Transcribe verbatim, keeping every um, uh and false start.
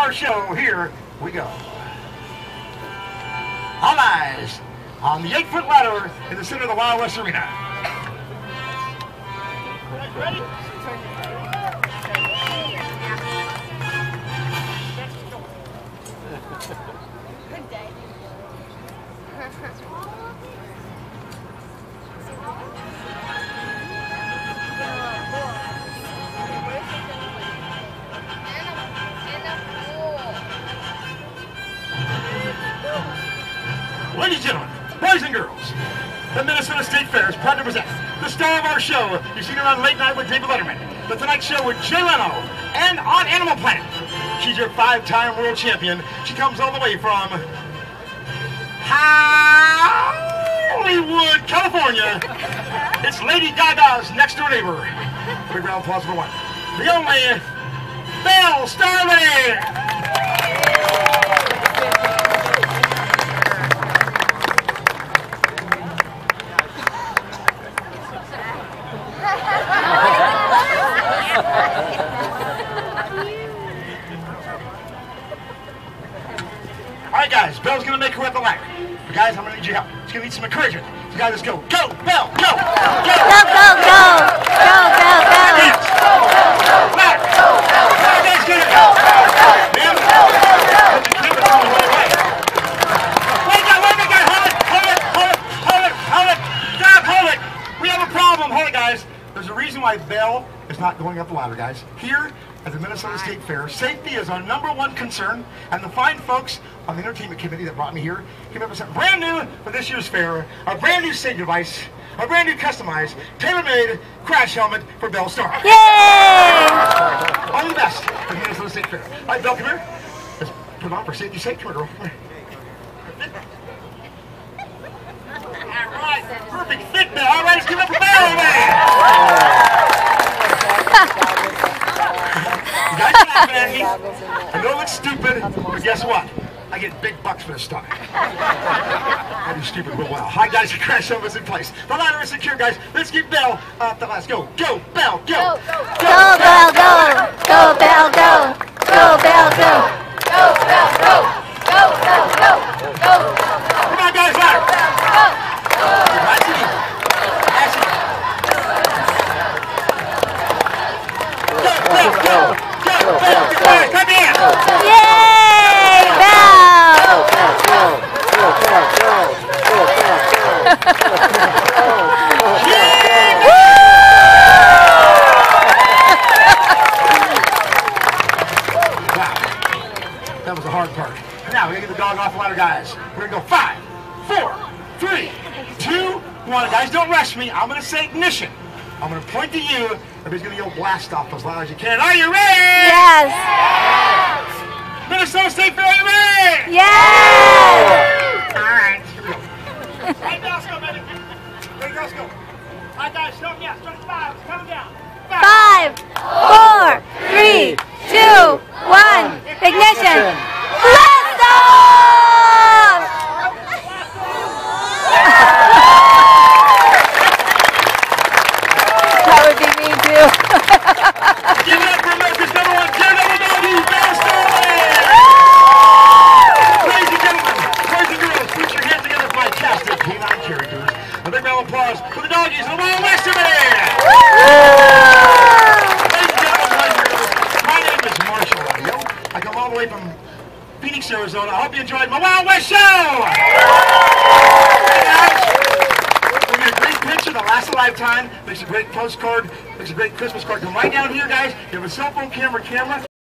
our show, here we go. All eyes on the eight-foot ladder in the center of the Wild West Arena. Ready? Ladies and gentlemen, boys and girls, the Minnesota State Fair is proud to present the star of our show. You've seen her on Late Night with David Letterman, the Tonight Show with Jay Leno, and on Animal Planet. She's your five-time world champion. She comes all the way from Hollywood, California. It's Lady Gaga's next-door neighbor. Big round of applause for one. The only Belle Starling! Alright guys, Belle's gonna make her way up the ladder. But guys, I'm gonna need your help. She's gonna need some encouragement. So guys, let's go. Go, Belle, go! Go, go, go! Go, go, Belle, go! Dance! Go, go, go! Ladder! Go, go, go! Guys, get it! Go, go, go! Ma'am, go, go, go! Keep it on the right way. Wait, guys, wait, guys, hold it! Hold it! Hold it! Hold it! Hold it! Stop, hold it! We have a problem. Hold it, guys. There's a reason why Belle is not going up the ladder, guys. Here at the Minnesota State Fair, safety is our number one concern, and the fine folks on the entertainment committee that brought me here came up with something brand new for this year's fair, a brand new safety device, a brand new customized, tailor-made crash helmet for Belle Starr. Yay! All the best at the Minnesota State Fair. All right, Belle, come here. Let's put it on for safety's sake. Come here, girl. Come here. All right, perfect fit, Belle. All right, let's give it up for Belle, man. You guys are laughing at me. I know it's stupid, but guess what? I get big bucks for this stuff. I do stupid real well. Hi guys, the crash helmet's in place. The ladder is secure, guys. Let's get Belle up the ladder. Go, go, Belle, go. Go, go, Belle, go. Go, Belle, go. Go, Belle, go. Go, Belle, go. Go, Belle, go. Go. Come on, guys, ladder. Go. Nice and easy. Nice and easy. Go, Belle, go. Go, Belle, go. Come in. Yay, Belle. Go, go, go, go, go, go, Wow, that was the hard part. Now we're gonna get the dog off the ladder, guys. We're gonna go five, four, three, two, one. Guys, don't rush me. I'm gonna say ignition. I'm gonna point to you. Everybody's gonna yell blast off as loud as you can. Are you ready? Yes. Yes. Minnesota State Fair, are you ready? Yes. All right, here we go. All right, now let's go, baby. Ready, girls, go. All right, guys, start, yeah, start at five. It's coming down. Five, four, three, two, one. Ignition. Blast off! That would be me too. Give it up for America's number one daredevil doggy, Belle Starling! Ladies and gentlemen, boys and girls, put your hands together for my cast of canine characters. A big round of applause for the doggies of the Wild West Arena! Ladies and gentlemen, boys and girls, my name is Marshall Audio. I come all the way from Phoenix, Arizona. I hope you enjoyed my Wild West show! Hey guys, we'll get a great picture that lasts a lifetime. Makes a great postcard. Makes a great Christmas card. Come right down here, guys. You have a cell phone camera, camera.